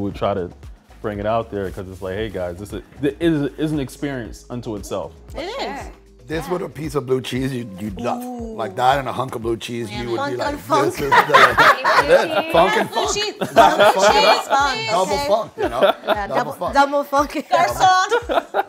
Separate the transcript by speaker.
Speaker 1: would try to bring it out there because it's like, hey guys, this is an experience unto itself.
Speaker 2: It is.
Speaker 3: This with a piece of blue cheese, you'd love. Like that and a hunk of blue cheese, you would be like,
Speaker 2: Funk.
Speaker 3: this is the funk and
Speaker 2: Blue
Speaker 3: funk.
Speaker 2: cheese.
Speaker 3: Funk it up.
Speaker 2: Funk,
Speaker 3: Double
Speaker 2: okay.
Speaker 3: funk, you know?
Speaker 2: Yeah,
Speaker 3: double funk.
Speaker 2: double funk.
Speaker 4: Garçon.